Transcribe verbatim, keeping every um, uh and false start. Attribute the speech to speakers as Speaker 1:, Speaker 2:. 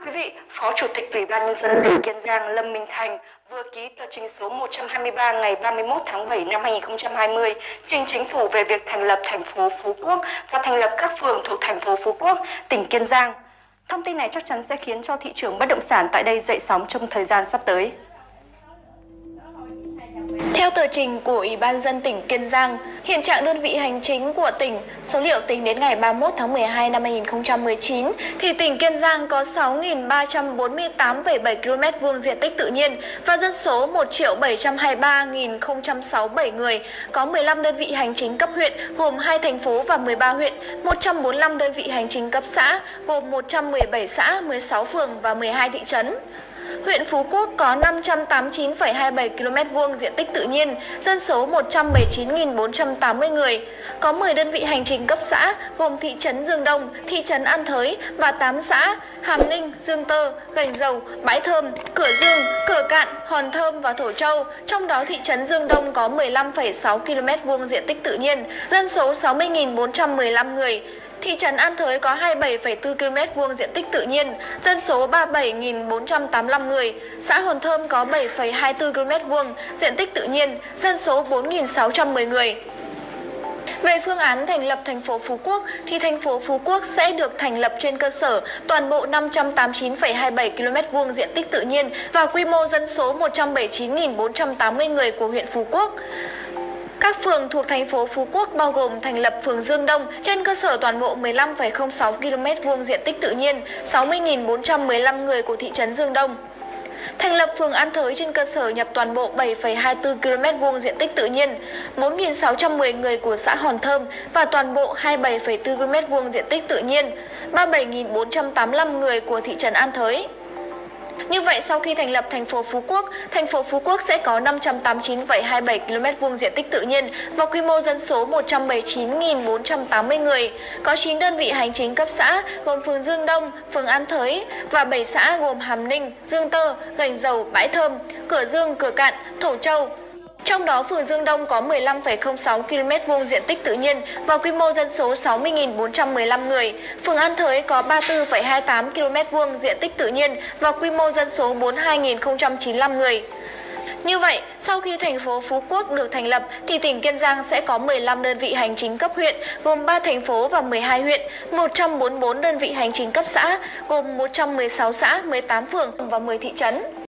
Speaker 1: quý vị, Phó Chủ tịch Ủy ban Nhân dân tỉnh Kiên Giang Lâm Minh Thành vừa ký tờ trình số một trăm hai mươi ba ngày ba mươi mốt tháng bảy năm hai nghìn không trăm hai mươi trình Chính phủ về việc thành lập thành phố Phú Quốc và thành lập các phường thuộc thành phố Phú Quốc, tỉnh Kiên Giang. Thông tin này chắc chắn sẽ khiến cho thị trường bất động sản tại đây dậy sóng trong thời gian sắp tới. Theo tờ trình của Ủy ban nhân dân tỉnh Kiên Giang, hiện trạng đơn vị hành chính của tỉnh, số liệu tính đến ngày ba mươi mốt tháng mười hai năm hai nghìn không trăm mười chín, thì tỉnh Kiên Giang có sáu nghìn ba trăm bốn mươi tám phẩy bảy ki lô mét vuông diện tích tự nhiên và dân số một triệu bảy trăm hai mươi ba nghìn không trăm sáu mươi bảy người, có mười lăm đơn vị hành chính cấp huyện gồm hai thành phố và mười ba huyện, một trăm bốn mươi lăm đơn vị hành chính cấp xã gồm một trăm mười bảy xã, mười sáu phường và mười hai thị trấn. Huyện Phú Quốc có năm trăm tám mươi chín phẩy hai mươi bảy ki lô mét vuông diện tích tự nhiên, dân số một trăm bảy mươi chín nghìn bốn trăm tám mươi người, có mười đơn vị hành chính cấp xã gồm thị trấn Dương Đông, thị trấn An Thới và tám xã Hàm Ninh, Dương Tơ, Gành Dầu, Bãi Thơm, Cửa Dương, Cửa Cạn, Hòn Thơm và Thổ Châu. Trong đó thị trấn Dương Đông có mười lăm phẩy sáu ki lô mét vuông diện tích tự nhiên, dân số sáu mươi nghìn bốn trăm mười lăm người. Thị trấn An Thới có hai mươi bảy phẩy bốn ki lô mét vuông diện tích tự nhiên, dân số ba mươi bảy nghìn bốn trăm tám mươi lăm người. Xã Hòn Thơm có bảy phẩy hai mươi tư ki lô mét vuông diện tích tự nhiên, dân số bốn nghìn sáu trăm mười người. Về phương án thành lập thành phố Phú Quốc thì thành phố Phú Quốc sẽ được thành lập trên cơ sở toàn bộ năm trăm tám mươi chín phẩy hai mươi bảy ki lô mét vuông diện tích tự nhiên và quy mô dân số một trăm bảy mươi chín nghìn bốn trăm tám mươi người của huyện Phú Quốc. Các phường thuộc thành phố Phú Quốc bao gồm thành lập phường Dương Đông trên cơ sở toàn bộ mười lăm phẩy không sáu ki lô mét vuông diện tích tự nhiên, sáu mươi nghìn bốn trăm mười lăm người của thị trấn Dương Đông. Thành lập phường An Thới trên cơ sở nhập toàn bộ bảy phẩy hai mươi tư ki lô mét vuông diện tích tự nhiên, bốn nghìn sáu trăm mười người của xã Hòn Thơm và toàn bộ hai mươi bảy phẩy bốn ki lô mét vuông diện tích tự nhiên, ba mươi bảy nghìn bốn trăm tám mươi lăm người của thị trấn An Thới. Như vậy, sau khi thành lập thành phố Phú Quốc, thành phố Phú Quốc sẽ có năm trăm tám mươi chín phẩy hai mươi bảy ki lô mét vuông diện tích tự nhiên và quy mô dân số một trăm bảy mươi chín nghìn bốn trăm tám mươi người, có chín đơn vị hành chính cấp xã gồm phường Dương Đông, phường An Thới và bảy xã gồm Hàm Ninh, Dương Tơ, Gành Dầu, Bãi Thơm, Cửa Dương, Cửa Cạn, Thổ Châu. Trong đó, phường Dương Đông có mười lăm phẩy không sáu ki lô mét vuông diện tích tự nhiên và quy mô dân số sáu mươi nghìn bốn trăm mười lăm người. Phường An Thới có ba mươi tư phẩy hai mươi tám ki lô mét vuông diện tích tự nhiên và quy mô dân số bốn mươi hai nghìn không trăm chín mươi lăm người. Như vậy, sau khi thành phố Phú Quốc được thành lập thì tỉnh Kiên Giang sẽ có mười lăm đơn vị hành chính cấp huyện gồm ba thành phố và mười hai huyện, một trăm bốn mươi tư đơn vị hành chính cấp xã gồm một trăm mười sáu xã, mười tám phường và mười thị trấn.